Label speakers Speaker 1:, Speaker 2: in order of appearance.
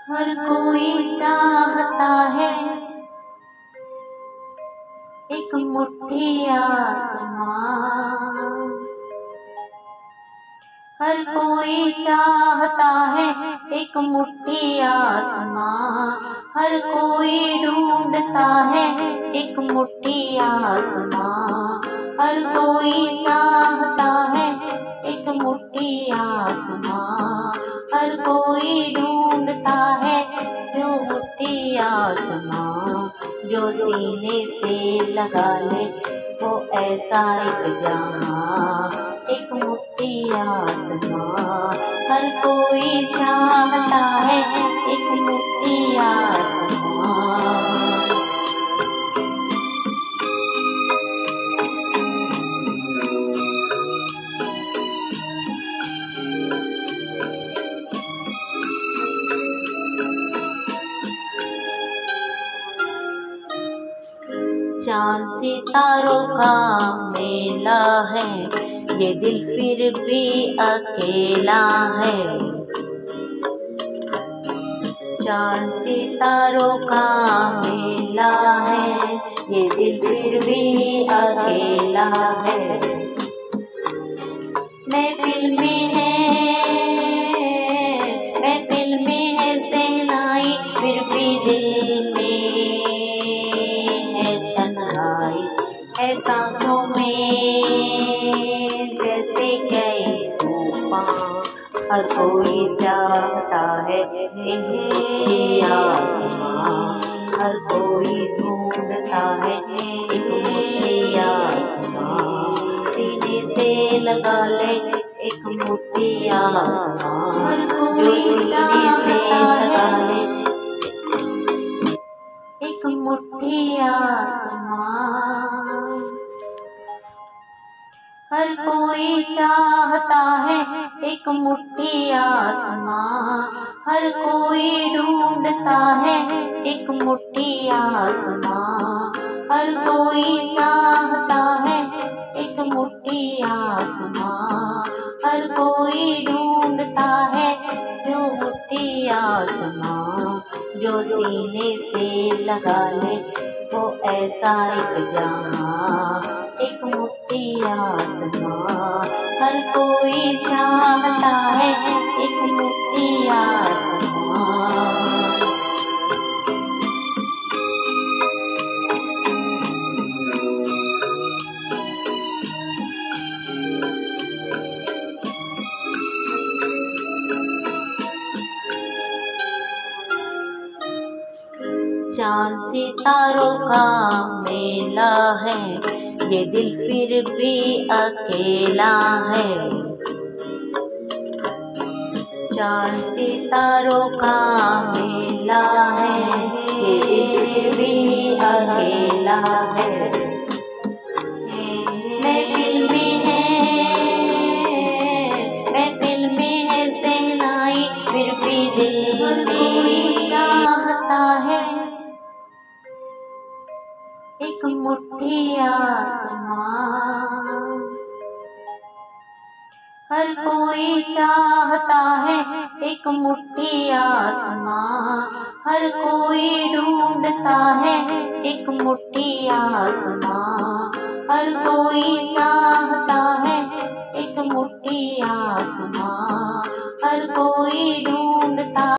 Speaker 1: हर कोई चाहता है एक मुट्ठी आसमां। हर कोई चाहता है एक मुट्ठी आसमां। हर कोई ढूंढता है एक मुट्ठी आसमां। हर कोई चाहता है एक मुट्ठी आसमां। हर कोई ढूंढता है जो मुट्ठी आसमां। जो सीने से लगा ले वो ऐसा एक जहां, एक मुट्ठी आसमां। हर कोई चाहता है एक मुट्ठी आसमां। चांद सितारों का मेला है, ये दिल फिर भी अकेला है। चांद सितारों का मेला है, ये दिल फिर भी अकेला है। महफिल में है सहनाई, फिर भी दिल में है तन्हाई। है सांसों में जैसे गए तूफान। हर कोई चाहता है एक आसमां। हर कोई ढूंढता है एक मुट्ठी आसमां। सीने से लगा ले एक मुट्ठी आसमां। जो सीने से लगा ले एक मुट्ठी आसमां। हर कोई चाहता है एक मुट्ठी आसमां। हर कोई ढूंढता है एक मुट्ठी आसमां। हर कोई चाहता है एक मुट्ठी आसमां। हर कोई ढूंढता है जो मुट्ठी आसमां। जो सीने से लगा ले वो ऐसा एक जहां, एक मुट्ठी आसमां। हर कोई चाहता है एक मुट्ठी आसमां। चांद सितारों का मेला है, ये दिल फिर भी अकेला है। चांद सितारों का मेला है, ये दिल फिर भी अकेला है। महफिल में है सहनाई, फिर भी दिल में चाहता है एक मुट्ठी आसमां। हर कोई चाहता है एक मुट्ठी आसमां। हर कोई ढूंढता है एक मुट्ठी आसमां। हर कोई चाहता है एक मुट्ठी आसमां। हर कोई